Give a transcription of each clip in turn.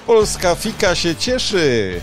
Polska Fika się cieszy!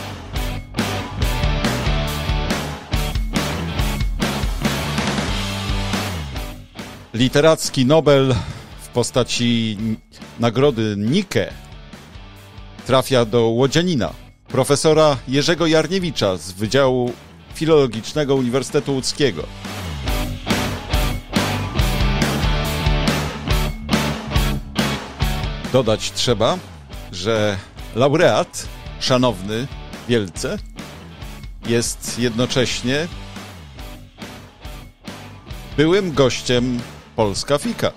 Literacki Nobel w postaci nagrody Nike trafia do łodzianina, profesora Jerzego Jarniewicza z Wydziału Filologicznego Uniwersytetu Łódzkiego. Dodać trzeba, że laureat, szanowny wielce, jest jednocześnie byłym gościem Polska Fika.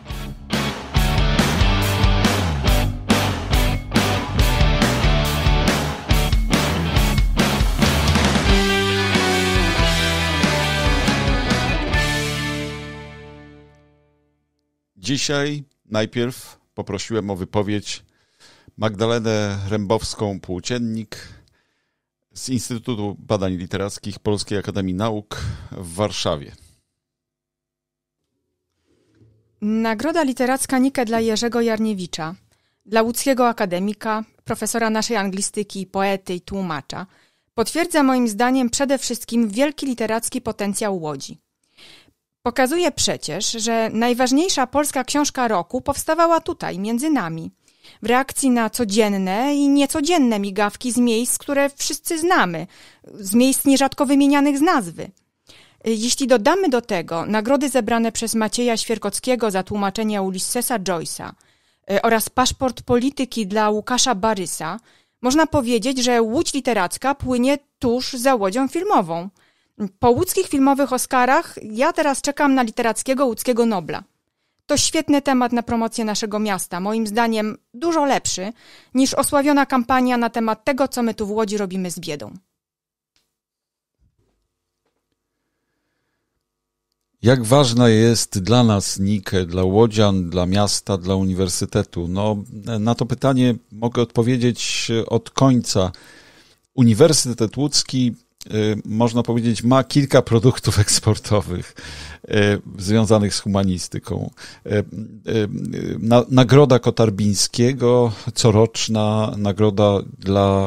Dzisiaj najpierw poprosiłem o wypowiedź Magdalenę Rembowską-Płóciennik z Instytutu Badań Literackich Polskiej Akademii Nauk w Warszawie. Nagroda literacka Nike dla Jerzego Jarniewicza, dla łódzkiego akademika, profesora naszej anglistyki, poety i tłumacza, potwierdza moim zdaniem przede wszystkim wielki literacki potencjał Łodzi. Pokazuje przecież, że najważniejsza polska książka roku powstawała tutaj, między nami, w reakcji na codzienne i niecodzienne migawki z miejsc, które wszyscy znamy, z miejsc nierzadko wymienianych z nazwy. Jeśli dodamy do tego nagrody zebrane przez Macieja Świerkockiego za tłumaczenie Ulyssesa Joyce'a oraz paszport polityki dla Łukasza Barysa, można powiedzieć, że Łódź literacka płynie tuż za Łodzią filmową. Po łódzkich filmowych Oscarach ja teraz czekam na literackiego łódzkiego Nobla. To świetny temat na promocję naszego miasta, moim zdaniem dużo lepszy niż osławiona kampania na temat tego, co my tu w Łodzi robimy z biedą. Jak ważna jest dla nas Nike, dla łodzian, dla miasta, dla uniwersytetu? No, na to pytanie mogę odpowiedzieć od końca. Uniwersytet Łódzki, można powiedzieć, ma kilka produktów eksportowych związanych z humanistyką. Nagroda Kotarbińskiego, coroczna nagroda dla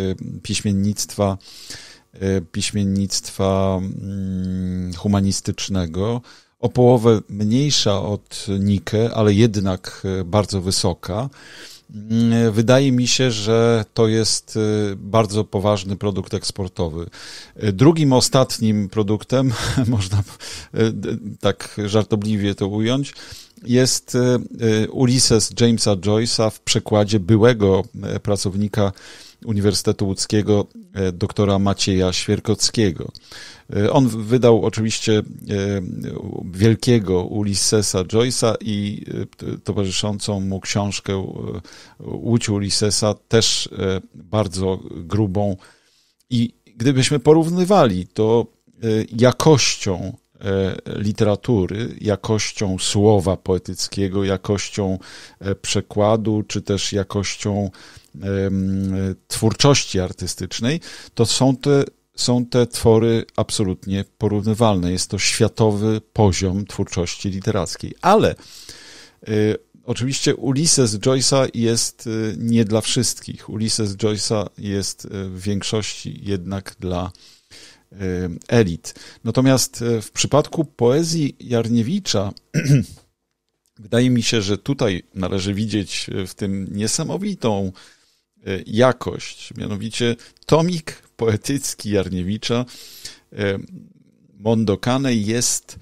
piśmiennictwa humanistycznego, o połowę mniejsza od Nike, ale jednak bardzo wysoka. Wydaje mi się, że to jest bardzo poważny produkt eksportowy. Drugim, ostatnim produktem, można tak żartobliwie to ująć, jest Ulysses Jamesa Joyce'a w przekładzie byłego pracownika Uniwersytetu Łódzkiego, doktora Macieja Świerkockiego. On wydał oczywiście wielkiego Ulyssesa Joyce'a i towarzyszącą mu książkę Łódź Ulyssesa, też bardzo grubą. I gdybyśmy porównywali to jakością literatury, jakością słowa poetyckiego, jakością przekładu, czy też jakością twórczości artystycznej, to są te twory absolutnie porównywalne. Jest to światowy poziom twórczości literackiej. Ale oczywiście Ulysses Joyce'a jest nie dla wszystkich. Ulysses Joyce'a jest w większości jednak dla elit. Natomiast w przypadku poezji Jarniewicza wydaje mi się, że tutaj należy widzieć w tym niesamowitą jakość. Mianowicie tomik poetycki Jarniewicza, Mondokane, jest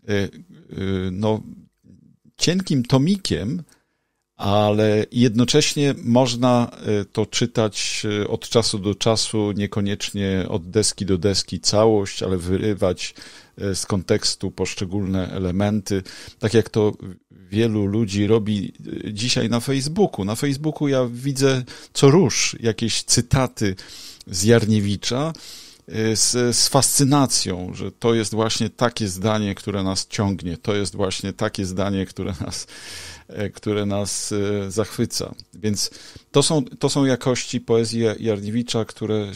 cienkim tomikiem, ale jednocześnie można to czytać od czasu do czasu, niekoniecznie od deski do deski całość, ale wyrywać z kontekstu poszczególne elementy, tak jak to wielu ludzi robi dzisiaj na Facebooku. Na Facebooku ja widzę co rusz jakieś cytaty z Jarniewicza z fascynacją, że to jest właśnie takie zdanie, które nas ciągnie, to jest właśnie takie zdanie, które nas zachwyca. Więc to są jakości poezji Jarniewicza, które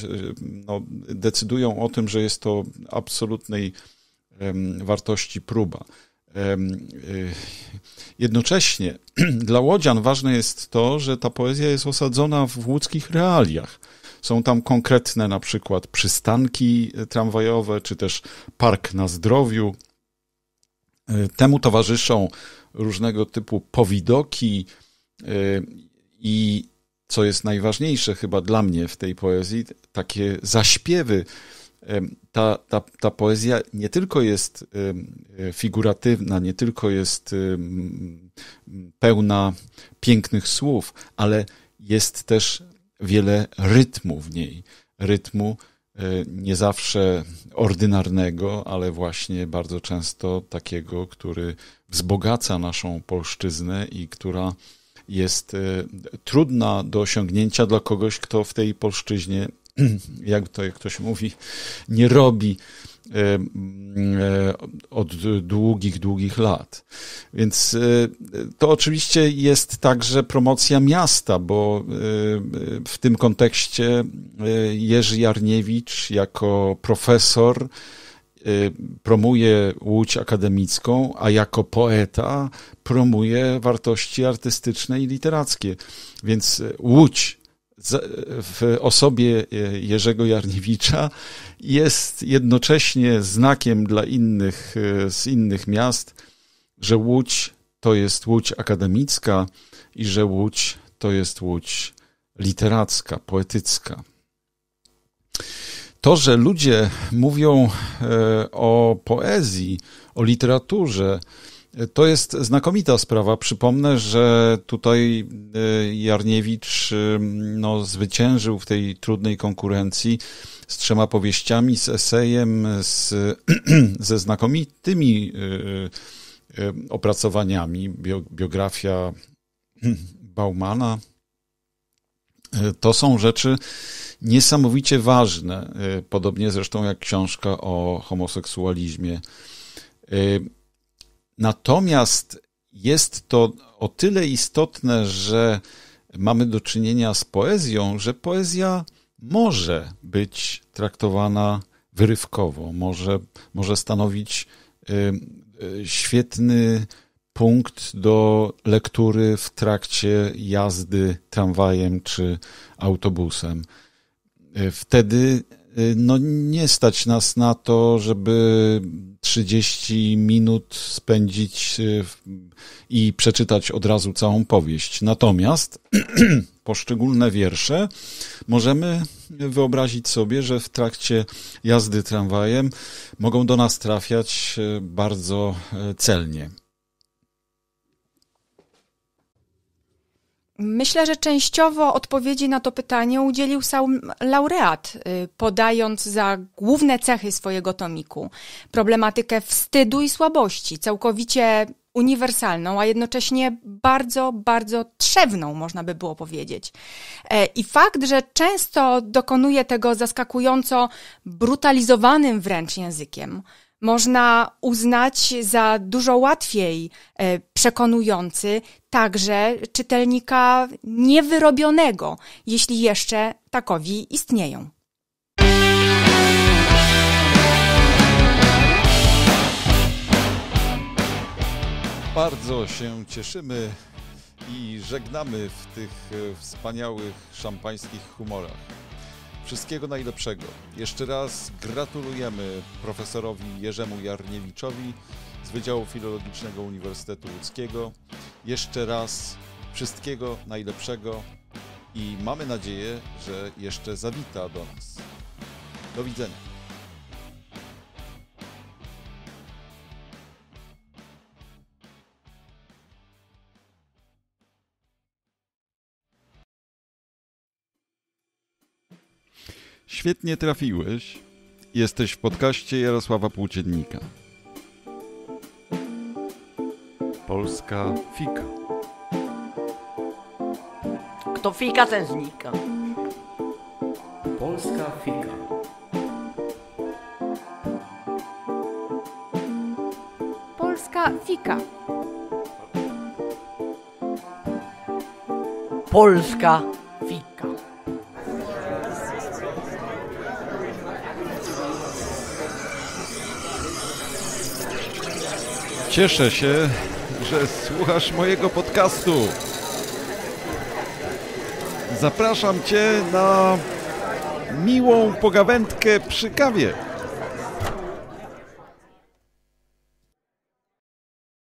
decydują o tym, że jest to absolutnej wartości próba. Jednocześnie dla łodzian ważne jest to, że ta poezja jest osadzona w łódzkich realiach. Są tam konkretne na przykład przystanki tramwajowe, czy też park na Zdrowiu. Temu towarzyszą różnego typu powidoki i, co jest najważniejsze chyba dla mnie w tej poezji, takie zaśpiewy. Ta poezja nie tylko jest figuratywna, nie tylko jest pełna pięknych słów, ale jest też wiele rytmu w niej. Rytmu nie zawsze ordynarnego, ale właśnie bardzo często takiego, który wzbogaca naszą polszczyznę i która jest trudna do osiągnięcia dla kogoś, kto w tej polszczyźnie, jak to się mówi, nie robi od długich lat. Więc to oczywiście jest także promocja miasta, bo w tym kontekście Jerzy Jarniewicz jako profesor promuje Łódź akademicką, a jako poeta promuje wartości artystyczne i literackie. Więc Łódź w osobie Jerzego Jarniewicza jest jednocześnie znakiem dla innych, z innych miast, że Łódź to jest Łódź akademicka i że Łódź to jest Łódź literacka, poetycka. To, że ludzie mówią o poezji, o literaturze, to jest znakomita sprawa. Przypomnę, że tutaj Jarniewicz zwyciężył w tej trudnej konkurencji z 3 powieściami, z esejem, ze znakomitymi opracowaniami. Biografia Baumana. To są rzeczy niesamowicie ważne, podobnie zresztą jak książka o homoseksualizmie. Natomiast jest to o tyle istotne, że mamy do czynienia z poezją, że poezja może być traktowana wyrywkowo, może stanowić świetny punkt do lektury w trakcie jazdy tramwajem czy autobusem. Wtedy nie stać nas na to, żeby 30 minut spędzić i przeczytać od razu całą powieść. Natomiast poszczególne wiersze możemy wyobrazić sobie, że w trakcie jazdy tramwajem mogą do nas trafiać bardzo celnie. Myślę, że częściowo odpowiedzi na to pytanie udzielił sam laureat, podając za główne cechy swojego tomiku problematykę wstydu i słabości, całkowicie uniwersalną, a jednocześnie bardzo, bardzo trzewną, można by było powiedzieć. I fakt, że często dokonuje tego zaskakująco brutalizowanym wręcz językiem, można uznać za dużo łatwiej przekonujący także czytelnika niewyrobionego, jeśli jeszcze takowi istnieją. Bardzo się cieszymy i żegnamy w tych wspaniałych szampańskich humorach. Wszystkiego najlepszego. Jeszcze raz gratulujemy profesorowi Jerzemu Jarniewiczowi z Wydziału Filologicznego Uniwersytetu Łódzkiego. Jeszcze raz wszystkiego najlepszego i mamy nadzieję, że jeszcze zawita do nas. Do widzenia. Świetnie trafiłeś. Jesteś w podcaście Jarosława Płóciennika. Polska fika. Kto fika, ten znika. Polska fika. Polska fika. Polska fika. Cieszę się, że słuchasz mojego podcastu. Zapraszam Cię na miłą pogawędkę przy kawie.